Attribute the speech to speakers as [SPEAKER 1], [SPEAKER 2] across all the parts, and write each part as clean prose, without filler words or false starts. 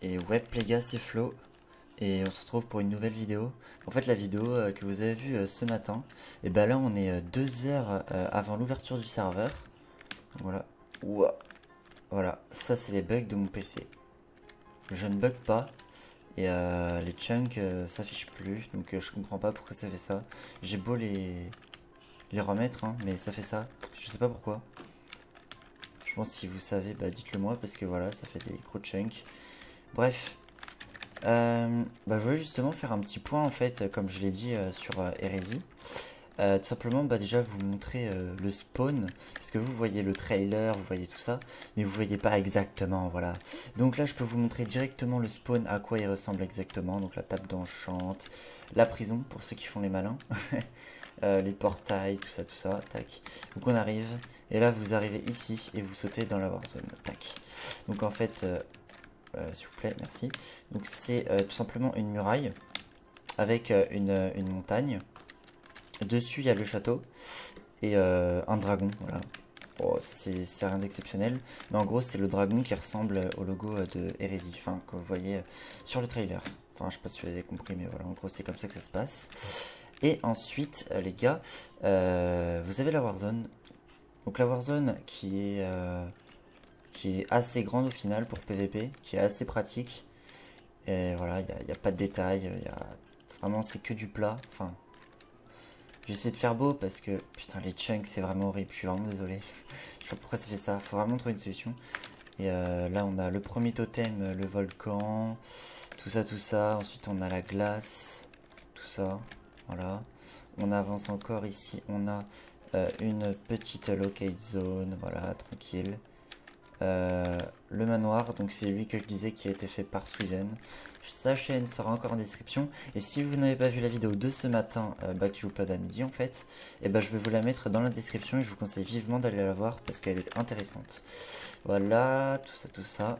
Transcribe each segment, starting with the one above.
[SPEAKER 1] Et ouais les gars, c'est Flo et on se retrouve pour une nouvelle vidéo. En fait la vidéo que vous avez vue ce matin, et ben là on est 2 heures avant l'ouverture du serveur. Voilà. Ouah. Voilà, ça c'est les bugs de mon PC. Je ne bug pas et les chunks s'affichent plus, donc je comprends pas pourquoi ça fait ça. J'ai beau les remettre hein, mais ça fait ça. Je sais pas pourquoi. Je pense que si vous savez, bah dites-le moi parce que voilà, ça fait des gros chunks. Bref, je voulais justement faire un petit point en fait, comme je l'ai dit sur Hérésie. Tout simplement, déjà vous montrer le spawn, parce que vous voyez le trailer, vous voyez tout ça, mais vous voyez pas exactement, voilà. Donc là, je peux vous montrer directement le spawn, à quoi il ressemble exactement. Donc la table d'enchante, la prison pour ceux qui font les malins, les portails, tout ça, tac. Donc on arrive, et là vous arrivez ici et vous sautez dans la warzone, tac. Donc en fait, s'il vous plaît, merci. Donc c'est tout simplement une muraille avec une montagne. Dessus il y a le château et un dragon, voilà. Oh, c'est rien d'exceptionnel, mais en gros c'est le dragon qui ressemble au logo de Hérésie, enfin que vous voyez sur le trailer. Enfin je sais pas si vous avez compris, mais voilà, en gros c'est comme ça que ça se passe. Et ensuite les gars, vous avez la Warzone. Donc la Warzone qui est assez grande au final pour PVP, qui est assez pratique. Et voilà, il n'y a pas de détails, vraiment c'est que du plat. Enfin, j'essaie de faire beau parce que putain les chunks c'est vraiment horrible, je suis vraiment désolé. Je sais pas pourquoi ça fait ça, faut vraiment trouver une solution. Et là on a le premier totem, le volcan, tout ça. Ensuite on a la glace, tout ça, voilà. On avance encore ici, on a une petite locate zone, voilà, tranquille. Le manoir, donc c'est lui que je disais qui a été fait par Susan. Sa chaîne sera encore en description. Et si vous n'avez pas vu la vidéo de ce matin, Back to Upload à midi en fait, et je vais vous la mettre dans la description et je vous conseille vivement d'aller la voir parce qu'elle est intéressante. Voilà, tout ça.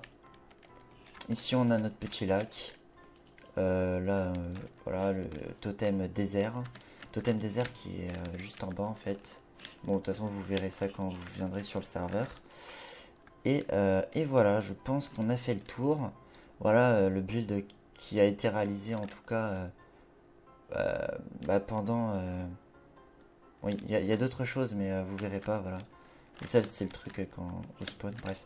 [SPEAKER 1] Ici on a notre petit lac. Là, voilà, le totem désert. Totem désert qui est juste en bas en fait. Bon, de toute façon vous verrez ça quand vous viendrez sur le serveur. Et voilà, je pense qu'on a fait le tour. Voilà le build qui a été réalisé en tout cas pendant... Oui, il y a d'autres choses, mais vous verrez pas, voilà. Et ça, c'est le truc quand au spawn, bref.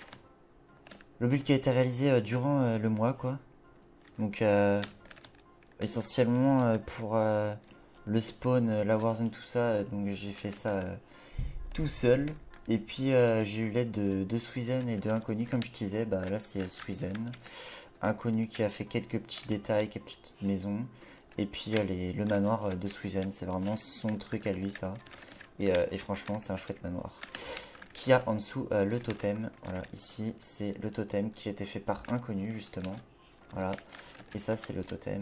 [SPEAKER 1] Le build qui a été réalisé durant le mois, quoi. Donc, essentiellement pour le spawn, la warzone, tout ça. Donc, j'ai fait ça tout seul. Et puis j'ai eu l'aide de Swizen et de Inconnu comme je disais, là c'est Swizen. Inconnu qui a fait quelques petits détails, quelques petites maisons. Et puis le manoir de Swizen, c'est vraiment son truc à lui ça. Et franchement c'est un chouette manoir. Qui a en dessous le totem, voilà ici c'est le totem qui a été fait par Inconnu justement. Voilà, et ça c'est le totem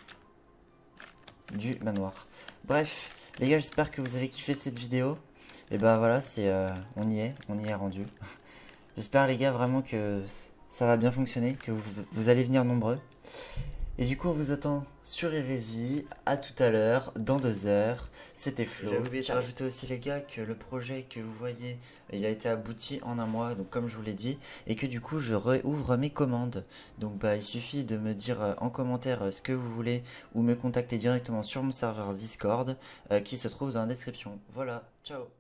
[SPEAKER 1] du manoir. Bref, les gars j'espère que vous avez kiffé cette vidéo. Et voilà, on y est rendu. J'espère les gars vraiment que ça va bien fonctionner, que vous allez venir nombreux. Et du coup on vous attend sur Hérésie, à tout à l'heure, dans 2 heures. C'était Flo. J'avais oublié de rajouter aussi les gars que le projet que vous voyez, il a été abouti en un mois, donc comme je vous l'ai dit, et que du coup je réouvre mes commandes. Donc il suffit de me dire en commentaire ce que vous voulez ou me contacter directement sur mon serveur Discord qui se trouve dans la description. Voilà, ciao.